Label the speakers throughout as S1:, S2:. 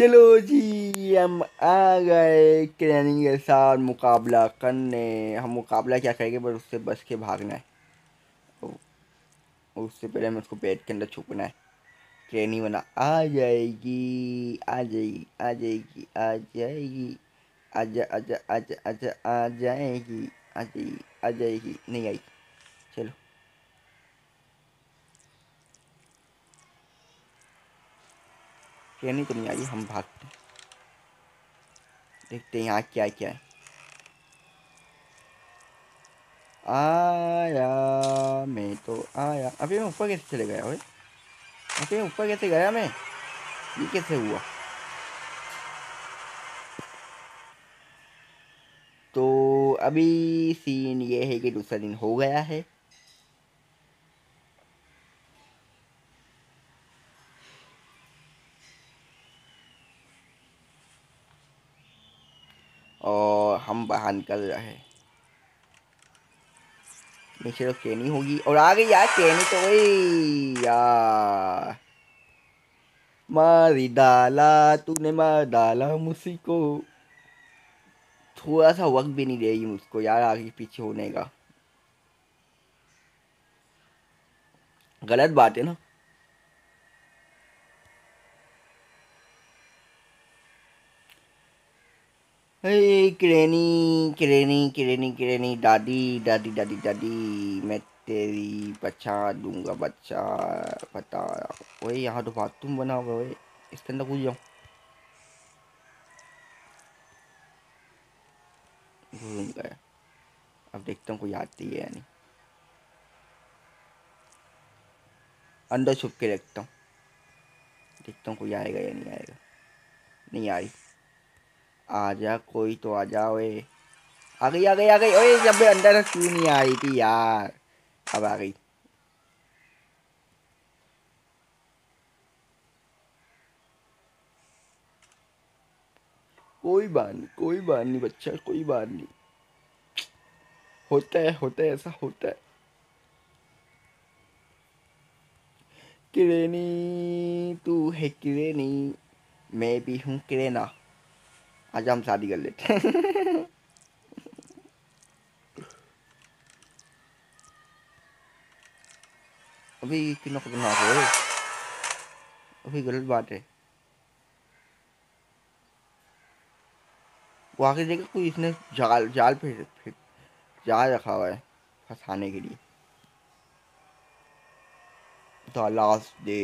S1: चलो जी, हम आ गए क्रैनी के साथ मुकाबला करने। हम मुकाबला क्या करेंगे, बस उससे बच के भागना है। तो उससे पहले हमें उसको बेड के अंदर छुपना है। क्रैनी वरना आ जाएगी, आ जाएगी, आ जाएगी, आ जाएगी। आजा आजा आजा आजा, आ जाएगी, आ जाएगी, आ जाएगी। नहीं आई। चलो, क्रैनी तो नहीं आई, हम भागते हैं। देखते हैं यहाँ क्या क्या है। आया, मैं तो आया। अबे मैं ऊपर कैसे चले गया? ओए, अबे ऊपर कैसे गया मैं? ये कैसे हुआ? तो अभी सीन ये है कि दूसरा दिन हो गया है। और हम बाहर निकल रहे हैं। नीचे तो केनी होगी, और आ गई यार केनी तो। वही यार, मारी डाला, तूने मार डाला मुझी को। थोड़ा सा वक्त भी नहीं देगी मुझको यार आगे पीछे होने का। गलत बात है ना। हे किरेनी, किरेनी, किरेनी, किरेनी, दादी, दादी, दादी, दादी। मैं तेरी बचा दूंगा बच्चा। बता। वही यहाँ तो बाथरूम बना हुआ है। इसके अंदर घुस जाऊँ? घुस गया। अब देखता हूँ कोई आती है या नहीं। अंदर छुप के देखता हूँ। देखता हूँ कोई आएगा या नहीं आएगा। नहीं आई। आजा, कोई तो आ जा। ओए, आ गई, आ गई, आ गई। ओए, जब मैं अंदर क्यों नहीं आ रही थी यार? अब आ गई। कोई बात नहीं, कोई बात नहीं बच्चा, कोई बात नहीं। होता है, ऐसा होता है। किरेनी, तू है किरेनी, मैं भी हूँ किरेना। आज हम शादी कर लेते हैं। अभी कितना खतरनाक है। अभी गलत बात है। वो आगे देखा कोई, इसने जाल जाल पे जाल रखा हुआ है फंसाने के लिए। The last day.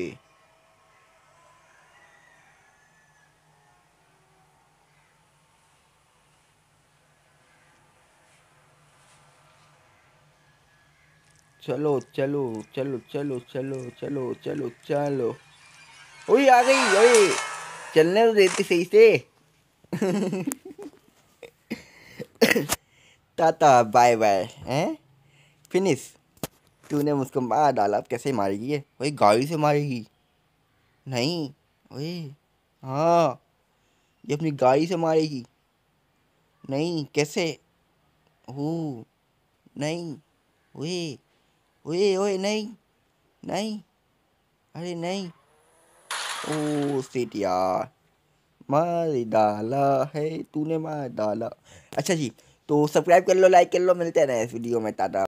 S1: चलो चलो चलो चलो चलो चलो चलो चलो। ओए, आ गई। ओए, चलने तो देती सही से। टाटा बाय बाय हैं। फिनिश। तूने मुझको मार डाला, अब कैसे मारेगी ये? वही गाड़ी से मारेगी? नहीं। ओए, हाँ, ये अपनी गाड़ी से मारेगी। नहीं, कैसे? ओ, नहीं। ओए, ओए, ओए, नहीं, नहीं, अरे नहीं। ओ शिट यार, मार डाला है, तूने मार डाला। अच्छा जी, तो सब्सक्राइब कर लो, लाइक कर लो, मिलते हैं नए वीडियो में। टाटा।